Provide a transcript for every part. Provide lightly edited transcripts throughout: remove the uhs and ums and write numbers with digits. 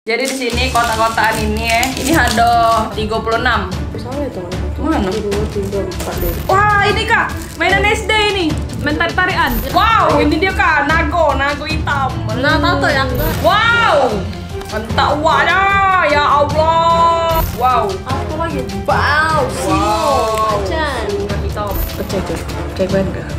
Jadi di sini kotak-kotakan ini ini ada 36. Salah itu Mana? 2, 3, 4, 5. Wah, ini Kak, mainan SD ini. Main tarik-tarikan. Wow, ini dia Kak, nago hitam. Nah, tato ya? Wow. Mantap wahnya, ya Allah. Wow. Apa lagi? Wow, Wow. macan. Hitam. Cek. Cek banget.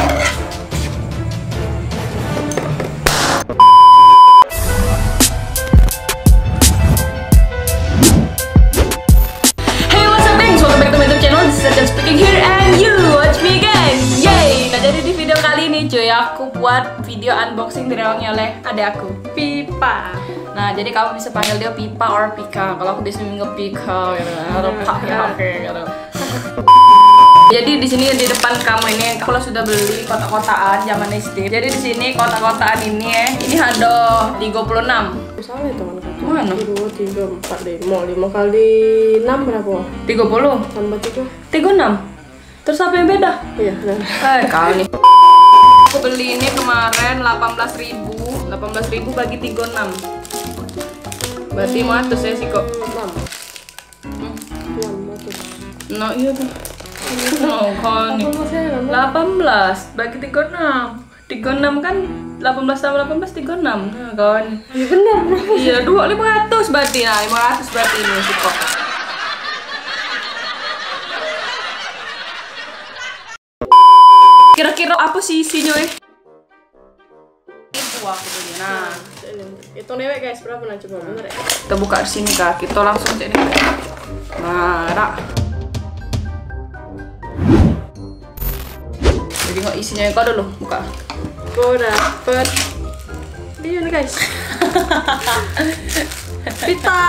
Cuy, aku buat video unboxing dirawangnya oleh adek aku, Pipa. Nah, jadi kamu bisa panggil dia Pipa or Pika. Kalau aku di sini nge-Pika gitu. Atau Pak ya, oke gitu. Jadi di sini di depan kamu ini aku sudah beli kotak-kotakan zaman SD. Jadi di sini kotak-kotakan ini ada 36. Salah itu Mana? 2, 3, 4, 5. 5 kali 6 berapa? 30. Tambah 3. 36. Terus apa yang beda? Iya, nah. Kau nih. Aku beli ini kemarin 18.000 bagi 36. Berarti 500 ya sih kok. 6. Nah iya tuh. No kan nih. 18 bagi 36. 36 kan 18 tambah 18 36. Nah kawan. Iya benar. Iya 500 berarti. Nah 500 berarti ini sih kok. Kira-kira apa sih isinya Itu aku beli. Nah, itu newek guys, berapa nah coba bener ya? kita buka di sini Kak. Kita langsung cek nih. Nah, rak. Jadi nggak isinya kau dulu buka. Gue dapet dia nih guys. Pita.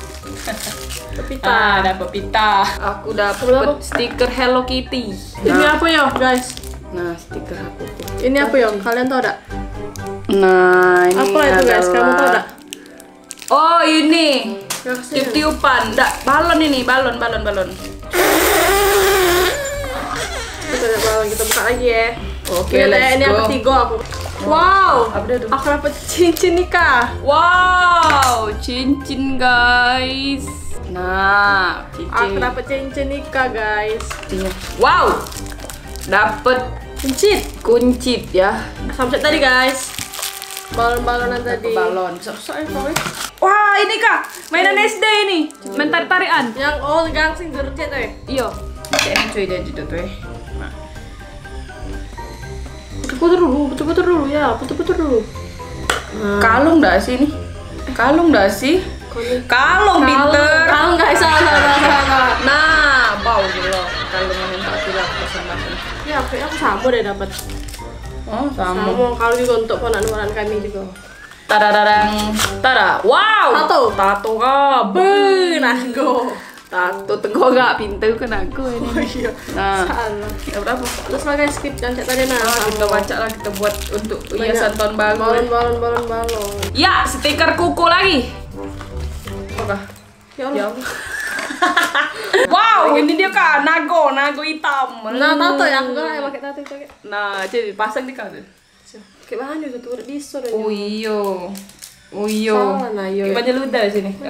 Dapat pita. Aku dapat stiker Hello Kitty. Ini apa ya guys? Nah, stiker aku. Ini apa ya? Kalian tahu gak? Nah, ini apa itu guys? Kamu tahu gak? Oh, ini. Tiup-tiupan. Balon ini, balon. Kita buka lagi ya. Oke, ini apa tiga aku. Wow, aku dapat cincin nikah. Wow, cincin guys. Nah, aku dapat cincin nikah guys. Wow, dapat kuncit ya. Sampai tadi guys. Balon-balonan tadi. Balon. Wah, ini Kak, mainan SD ini. Main tarik-tarikan. Yang gangsing gercet tuh. Iya. Ini cuy dia gitu tuh. Putar dulu ya, putar dulu. Kalung enggak sih ini? Kalung enggak sih? Kalung pinter. Kalung guys, salah. Nah, bau gitu loh. Kalung yang minta tidak persembahkan. Ya, aku sama deh dapat. Oh, sama. Kalau juga untuk ponak-ponakan kami juga. Tada. Wow. Tato kah? Nago. Tato tengok gak pintu kan aku ini. Oh iya. Nah, salah. kita berapa? Terus lah guys, skip dan cek tadi nah. Kita baca lah, kita buat untuk hiasan tahun baru. Balon. Ya, stiker kuku lagi. Apakah? Ya Allah. Wow, ini dia Kak, nago hitam. Nah, tato ya, aku kan pakai tato itu. Nah, jadi pasang di kau tuh. Kayak bahan juga tuh di store. Oh iyo. Salah nah yo. Banyak ludah di sini.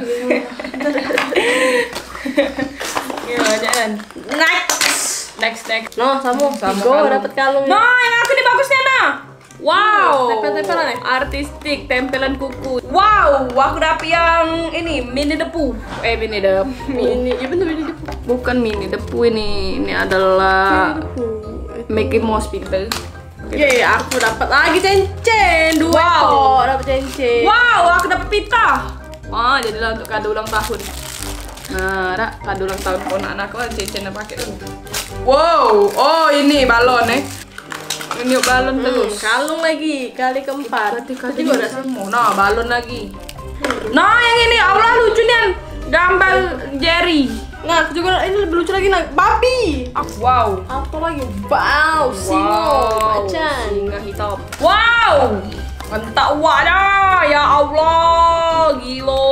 Iya, jangan. Next. No, sama. Go dapat kalung. Nah, yang aku ini bagusnya nah. Wow. Tempel-tempelan ya? Artistik, tempelan kuku. Wow, aku dapet yang ini mini depu. Mini depu. Iya bener ini depu. Bukan mini depu ini. Ini adalah Mickey Mouse pinter. Iya, aku dapat lagi cincin. 2 kok dapat cincin. Wow, aku dapat pita. Jadilah untuk kado ulang tahun. Nah, kado ulang tahun anak-anakku kan cincin yang pakai dulu. Wow, oh ini balon Ini balon terus. Kalung lagi kali keempat. Tadi gua ada semua. Nah, balon lagi. Nah, yang ini Allah lucu nih. Gambar Jerry. Nah, aku juga ini lebih lucu lagi nah, babi. Wow. Apa lagi? Wow, singo, macan. Singa hitam. Wow. Mantap wahnya, ya Allah. Gila.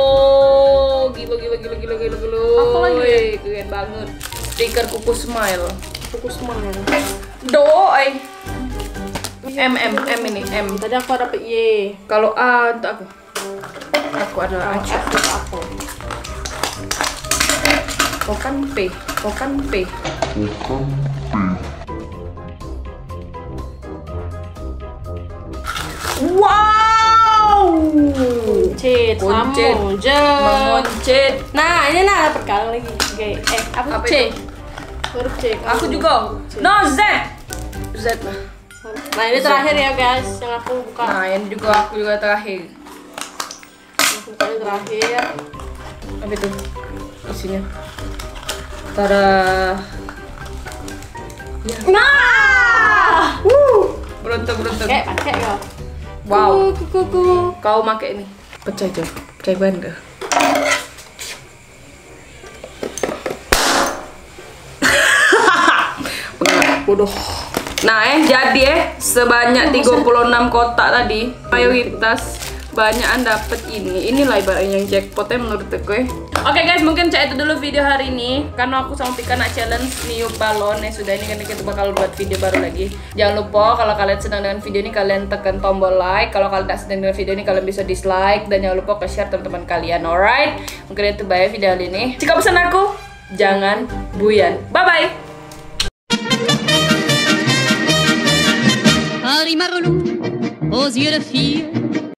Apa lagi? Keren banget. Stiker kuku smile. Kuku smile. M ini M. Tadi aku dapet Y. Kalau A untuk aku. Aku adalah Aca. Aku. Kokan P. Wow. Kuncit, Kuncit. Menguncit. Nah, ini dapat kali lagi. Oke. Apa Apa C? itu? Huruf C. Aku juga. No, Z. Z lah. Nah, ini terakhir ya, guys. Yang aku buka. Nah, ini juga aku juga terakhir. Aku buka yang terakhir. Apa itu? Isinya. Tada. Ya. Nah! Beruntung. Pakai kau. Wow. Kuku. Kau pakai ini. Pecah aja. Pecah ban ke? Bodoh. Nah, jadi sebanyak 36 kotak tadi. Mayoritas banyakan dapat ini. Inilah ibaratnya yang jackpotnya menurut aku. Oke guys, mungkin itu dulu video hari ini. Karena aku sama Pika nak challenge niup balon. Sudah ini kan kita bakal buat video baru lagi. Jangan lupa kalau kalian senang dengan video ini, kalian tekan tombol like. Kalau kalian tak senang dengan video ini, kalian bisa dislike. Dan jangan lupa share teman-teman kalian. Alright, mungkin itu bye video hari ini. Jika pesan aku, jangan buyan. Bye bye. Harry Marlou, aux yeux de fille,